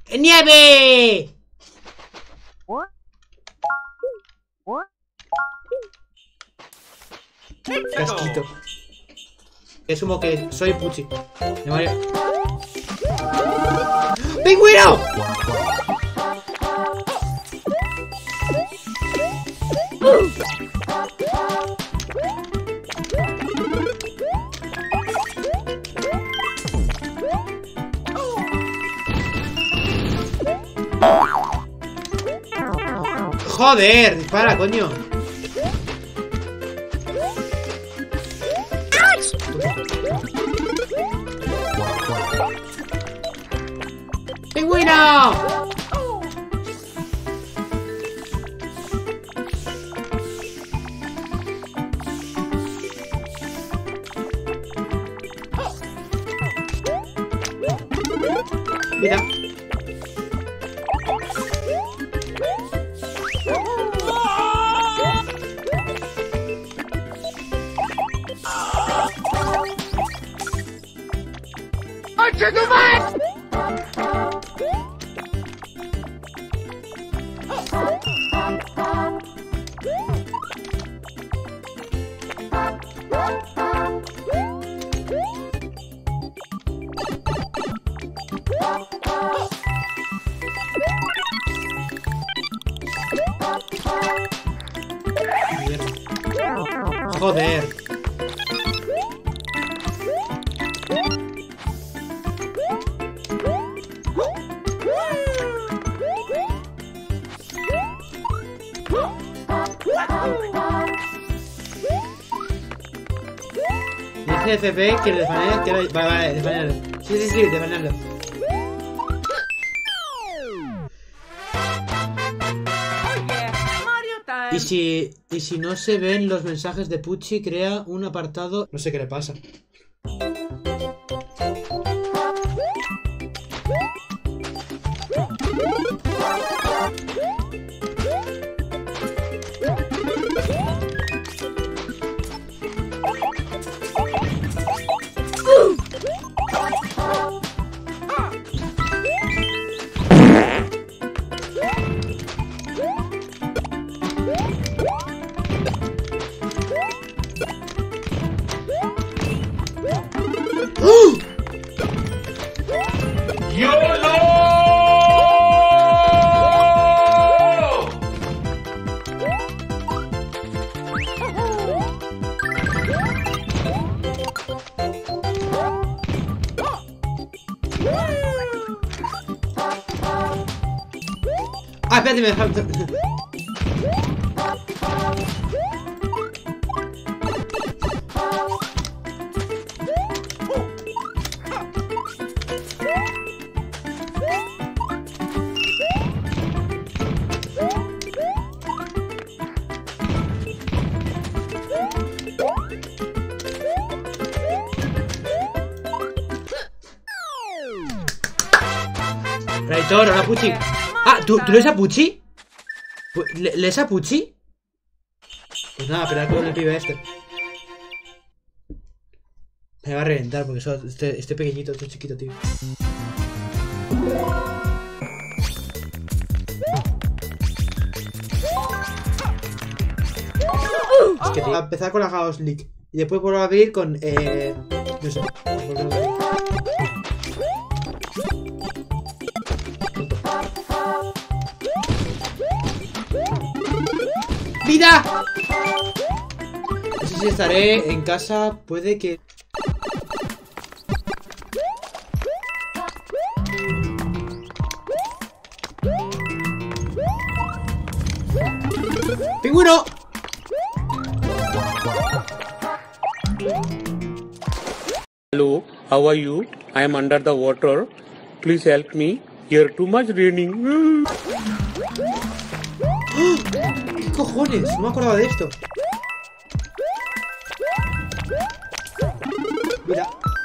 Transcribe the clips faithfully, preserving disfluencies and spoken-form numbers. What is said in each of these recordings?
¡Nieve! Casquito. Asumo que soy Pucci. ¡Pingüino! Joder, dispara, coño. ¡Pingüino! Mira. Joder. Dice F P que le desvanea, que vale, vale, desvanearlo. Sí, sí, sí, desvanearlo. Y si, y si no se ven los mensajes de Pucci, crea un apartado. No sé qué le pasa. Ah, espérate, me falta. Raitor, hola Pucci. Ah, ¿tú, ¿tú lees a Pucci? ¿Le, ¿Lees a Pucci? Pues nada, pero con el pibe este. Me va a reventar porque soy este, este pequeñito, este chiquito, tío. Es que tío, a empezar con la House League y después vuelvo a abrir con eh. No sé. ¡Vida! No sé si estaré en casa. Puede que... ¡Pingüino! Hello, how are you? I am under the water. Please help me. Here too much raining. ¿Qué cojones? No me acordaba de esto. Mira.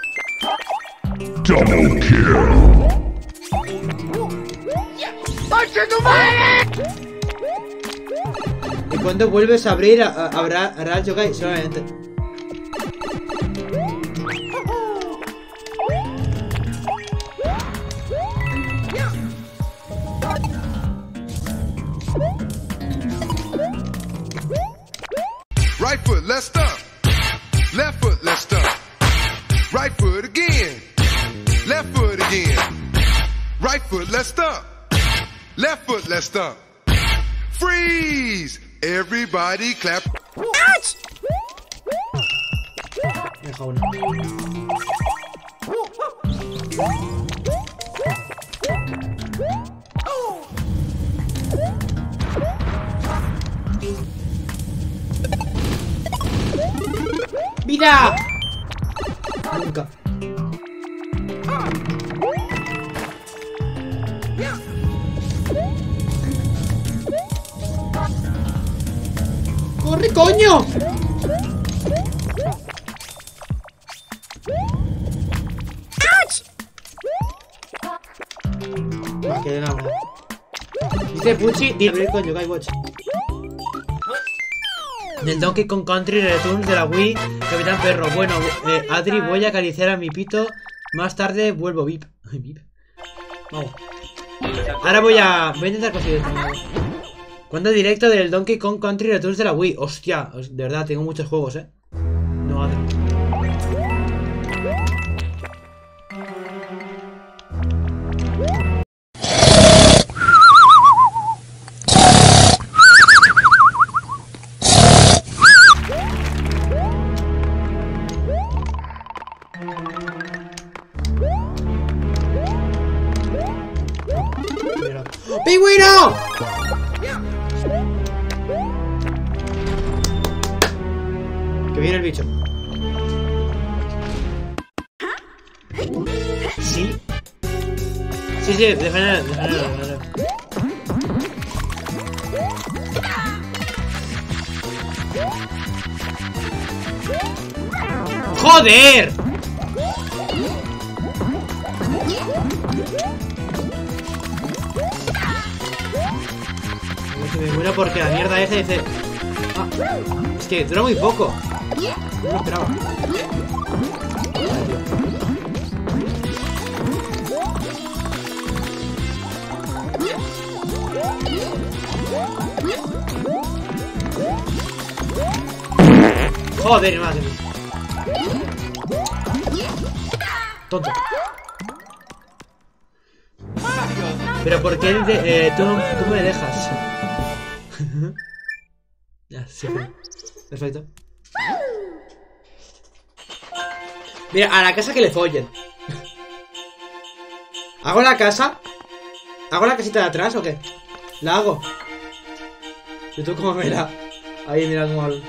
Double kill. Y cuando vuelves a abrir, a, a, habrá, hará el yokai, seguramente. Left foot, let's stomp. Left foot, let's stomp. Right foot again. Left foot again. Right foot, let's stomp. Left foot, let's stomp. Freeze! Everybody clap. Ouch! Me deja una. ¡Vida! Nunca. ¡Corre, coño! Va, que de nada. Dice Pucci, dile con Yokai Watch. Del Donkey Kong Country Returns de la Wii, Capitán Perro. Bueno, eh, Adri, voy a acariciar a mi pito. Más tarde vuelvo, Vip. Vip. Vamos. Ahora voy a... Voy a intentar conseguir esto. ¿Cuándo directo del Donkey Kong Country Returns de la Wii? Hostia, de verdad, tengo muchos juegos, eh. No, Adri. ¡Pingüino! Que viene el bicho. Sí. Sí, sí, déjale, déjale, déjale. ¡Joder! Me muero porque la mierda esa dice... Ah, es que dura muy poco. No lo esperaba. Joder, madre. Tonto. Pero ¿por qué eh, tú, tú me dejas? Ya, sí. Perfecto. Mira, a la casa que le follen. ¿Hago la casa? ¿Hago la casita de atrás o qué? ¿La hago? ¿Y tú cómo mira? Ahí, mira cómo hablo.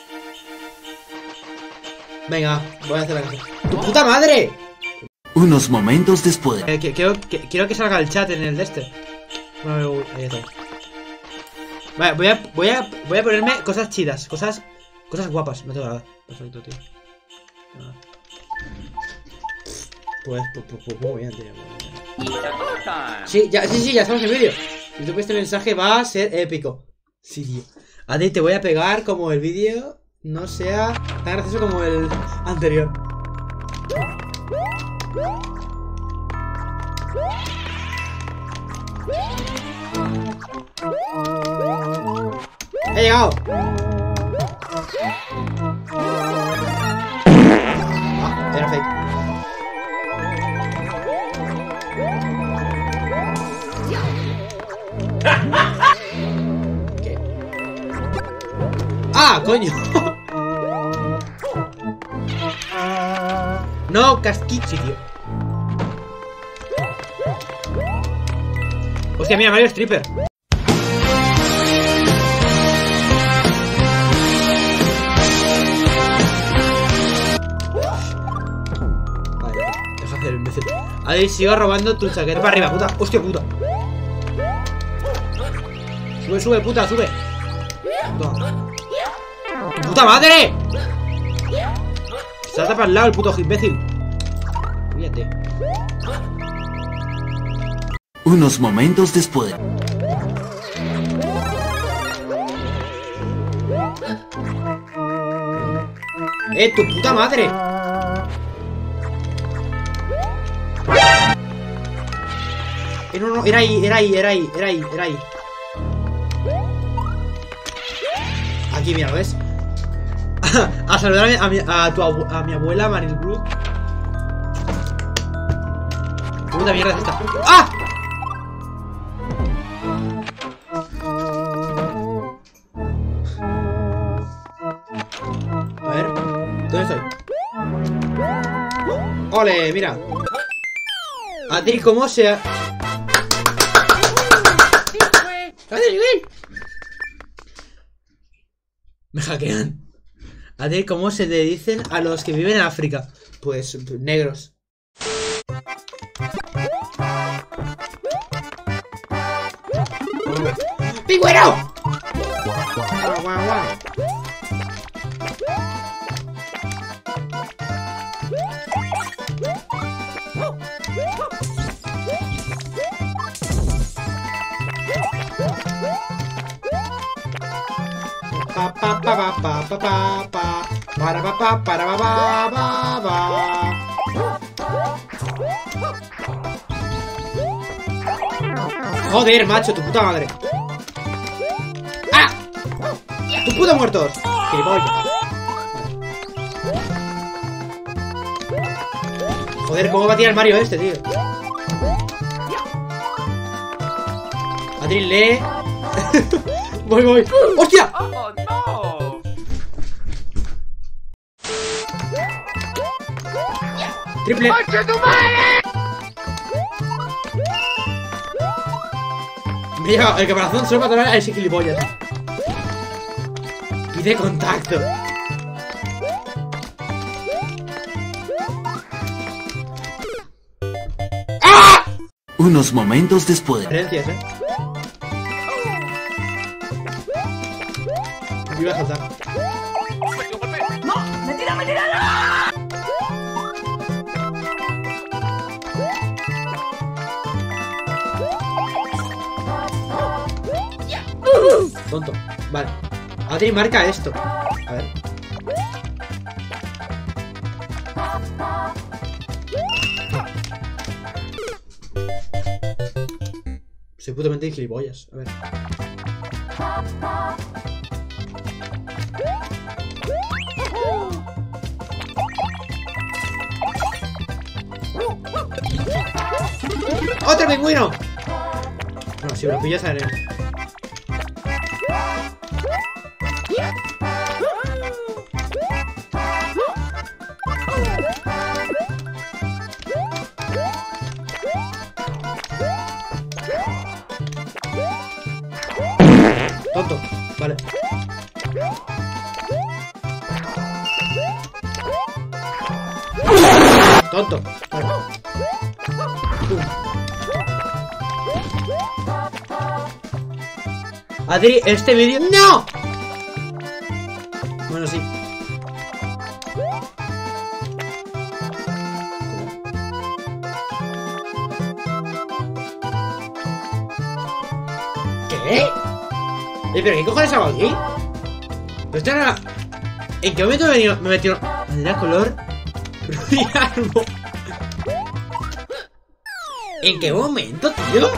Venga, voy a hacer la casa. ¡Tu puta madre! Unos momentos después. Eh, que, quiero, que, quiero que salga el chat en el de este. Bueno, ahí está. Vale, voy a, voy a, voy a ponerme cosas chidas, cosas, cosas guapas. No tengo nada. Perfecto, tío. Nada. Pues, pues, pues, pues, muy bien, tío. Sí, ya, sí, sí, ya estamos en vídeo. YouTube, este mensaje va a ser épico. Sí, tío. Adri, te voy a pegar como el vídeo no sea tan gracioso como el anterior. ¡He llegado! Ah, era fake. ¿Qué? ¡Ah, coño! No, casquichi, tío. Hostia, mira, Mario Stripper. Vale, deja hacer el imbécil. Ahí sigo robando tu chaqueta. Para arriba, puta. Hostia, puta. Sube, sube, puta, sube. Puta, ¡puta madre! Se ha tapado al lado el puto imbécil. Fíjate. Unos momentos después. ¡Eh, tu puta madre! Eh, no, no, era ahí, era ahí, era ahí, era ahí, era ahí. Aquí, mira, ¿ves? a saludar a mi, a mi, a tu abu a mi abuela Marilbrut. ¿Qué puta mierda es esta? ¡Ah! A ver, ¿dónde estoy? ¡Ole! Mira. Adri, ¿cómo se ha... Me hackean. Adri, ¿cómo se le dicen a los que viven en África? Pues negros. ¡Pingüino! Pa pa pa pa pa pa pa para pa pa para pa pa pa pa. Joder, macho, tu puta madre. ¡Ah! ¡Tu puta muertos! ¡Gilipollas! Joder, ¿cómo va a tirar Mario este, tío? Adril, lee. Voy, voy. ¡Hostia! Oh, no. Triple. Me lleva el caparazón solo para tomar a ese gilipollas. Pide contacto. ¡Ah! Unos momentos después. Diferencias, eh. Me iba a saltar. ¡No! ¡Mentira, mentira! Tonto. Vale. Adri, marca esto. A ver. Soy putamente gilipollas. A ver. ¡Otro pingüino! Bueno, si me lo pillas haré. Tonto, vale. Tonto, vale. Pum. Adri, este vídeo... ¡No! Bueno, sí. ¿Qué? Eh, ¿pero qué cojones hago aquí? Pero esto era... ¿En qué momento me he venido? Me he metido... Madera color... Rubiarmo. ¿En qué momento, tío?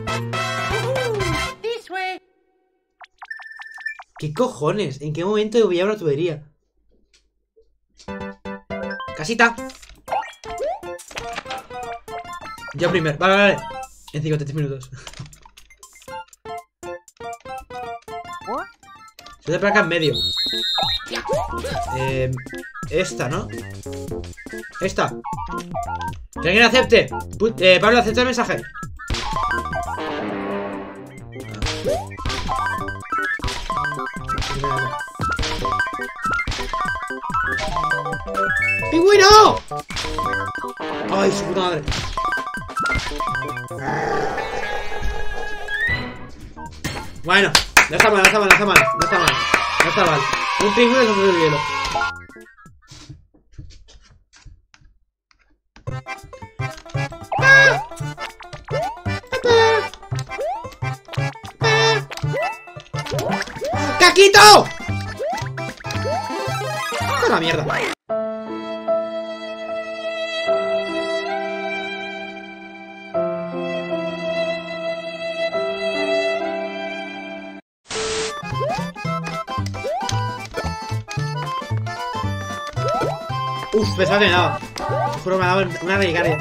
¿Qué cojones? ¿En qué momento voy a una tubería? Casita. Yo primero. Vale, vale, vale. En cincuenta y tres minutos. Se para acá en medio. Eh, esta, ¿no? Esta. Que alguien acepte. Put eh, Pablo, acepta el mensaje. ¡Pingüino! ¡Ay, su puta madre! Bueno, no está mal, no está mal, no está mal, no está mal, no está mal. Un pingüino sobre el hielo. ¡Caquito! ¡A la mierda! Uf, pensaba que me daba. Te juro que me daba una relicaria.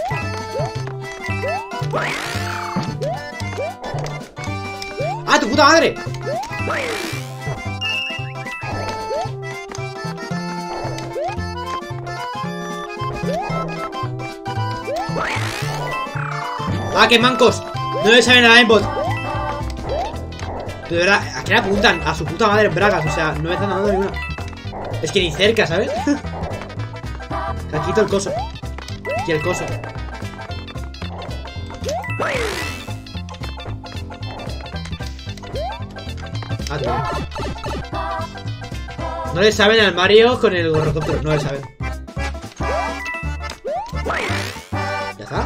¡Ah, tu puta madre! ¡Ah, qué mancos! No le saben a la aimbot. De verdad, ¿a qué le apuntan? A su puta madre en bragas. O sea, no me están dando ninguna. Es que ni cerca, ¿sabes? Le quito el coso. Y el coso. Ah, tío. No le saben al Mario con el gorrocóptero. No le saben. ¿Ya está?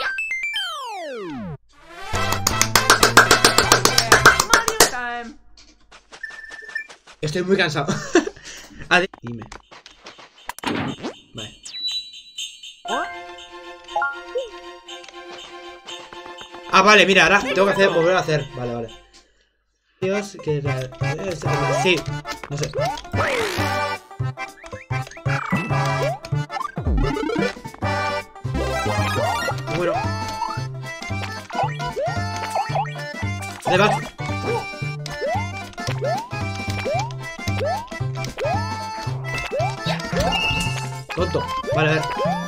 Estoy muy cansado. Adri, dime. Vale. Ah, vale, mira, ahora tengo que hacer, volver a hacer. Vale, vale. Dios, que la... Sí, no sé. Bueno. ¿Dónde vas? Tonto. Vale, a ver.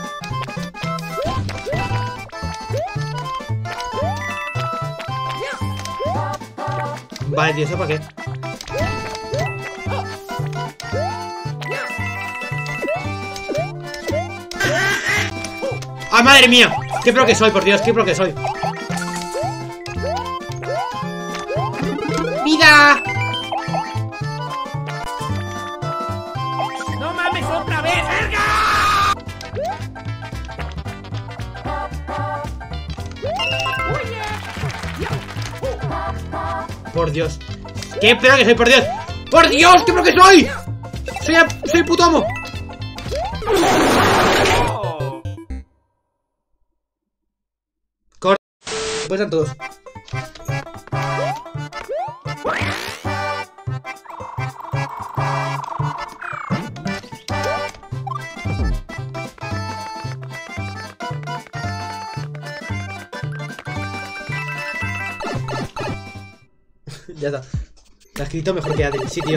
Vale, tío, ¿eso para qué? ¡Ah, madre mía! ¡Qué pro que soy, por Dios! ¡Qué pro que soy! ¡Vida! ¡No mames otra vez, verga! Por Dios. ¡Qué pro que soy, por Dios! ¡Por Dios! ¡Qué pro que soy! ¡Soy, soy puto amo! Corta. Pues a todos. Ya está. Te has escrito mejor que Adri. Sí, tío.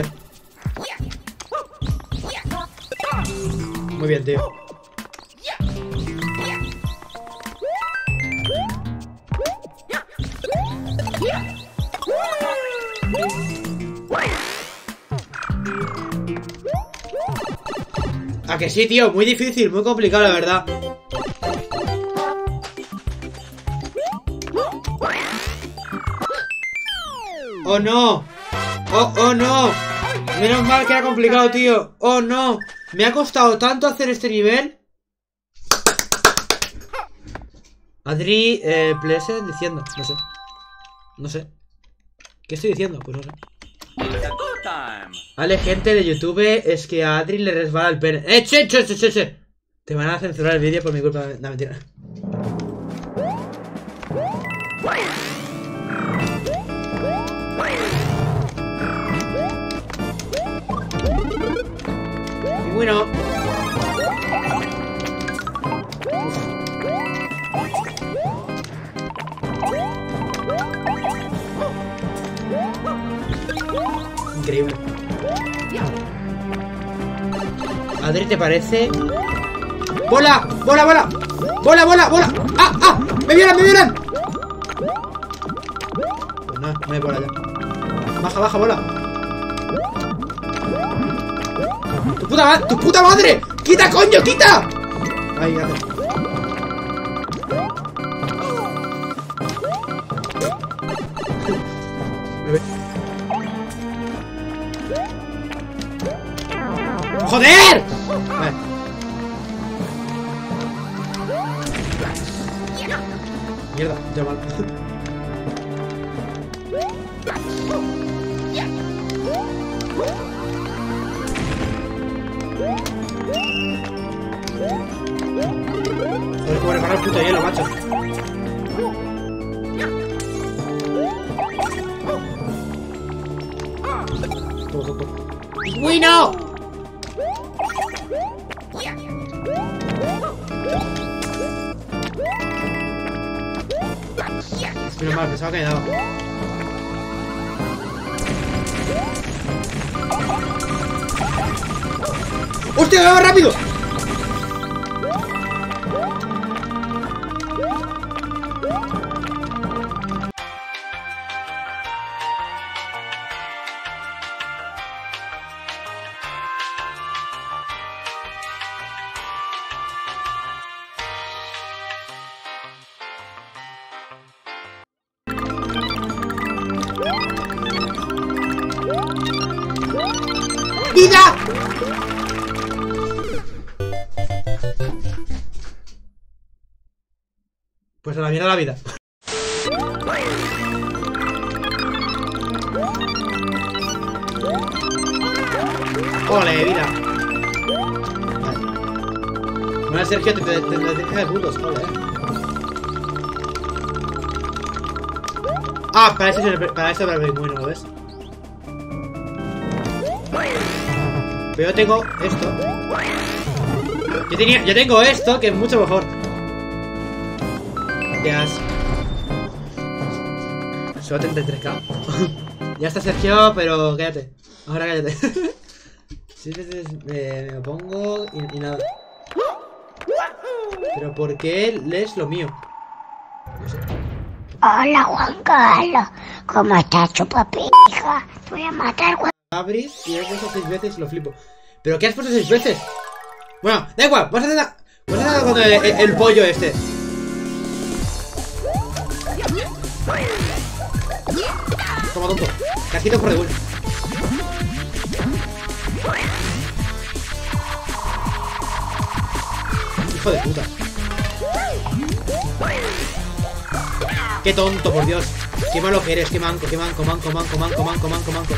Muy bien, tío. ¿A que sí, tío? Muy difícil, muy complicado, la verdad. ¡Oh, no! ¡Oh, oh, no! Menos mal que era complicado, tío. ¡Oh, no! Me ha costado tanto hacer este nivel. Adri, eh, Pleasant diciendo. No sé. No sé. ¿Qué estoy diciendo? Pues no sé. Vale, gente de YouTube, es que a Adri le resbala el pene. ¡Eh, che, che, che, che, che! Te van a censurar el vídeo por mi culpa. No, mentira. Bueno. Increíble. Adri, ¿te parece? ¡Bola! ¡Bola, bola! ¡Bola, bola, bola! ¡Ah, ah! ¡Me violan, me violan! Pues no, no hay bola ya. Baja, baja, bola. ¡Tu puta madre! ¡Tu puta madre! ¡Quita, coño! ¡Quita! Ahí, ya. ¡Joder! Vale. Mierda, ya mal. Joder, cómo reparar el puto hielo, macho. ¡Uy, no! Menos mal, pensaba que me daba. ¡Hostia, va más rápido! ¡Vida! Pues a la mierda la vida. ¡Ole, vida! Vale. Bueno, Sergio, te te te deja de putos, ole, eh. Ah, para eso, para eso para bueno, ¿lo ves? Pero yo tengo esto. Yo tenía, yo tengo esto, que es mucho mejor. Gracias. Solo treinta y tres K. Ya está Sergio, pero cállate. Ahora cállate. Sí, sí, sí, me, me pongo y, y nada. Pero ¿por qué lees lo mío? No sé. Hola Juan Carlos, ¿cómo estás, chupapija? Te voy a matar, Juan. Abrir y has puesto seis veces, lo flipo. ¿Pero qué has puesto seis veces? Bueno, da igual, vamos a hacer la... Vamos a hacer con el, el, el pollo este. Toma, tonto. Casquito por de bueno. Hijo de puta. Qué tonto, por Dios. Qué malo que eres, qué manco, qué manco, manco, manco, manco, manco, manco, manco.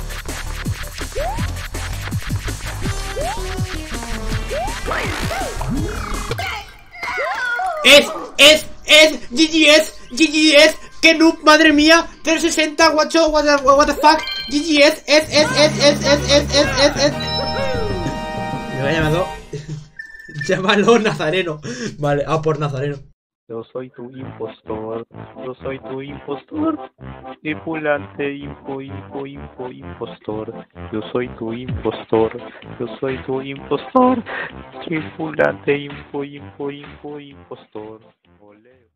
Es, es, es, G G S, G G S, que noob, madre mía, trescientos sesenta, guacho, what the, what the fuck, G G S, es, es, es, es, es, es, es, es, es. Me va llamado, llámalo Nazareno, vale, ah, por Nazareno. Yo soy tu impostor, yo soy tu impostor, tripulante, info, info, info, impostor. Yo soy tu impostor, yo soy tu impostor, tripulante, info, info, info, impostor.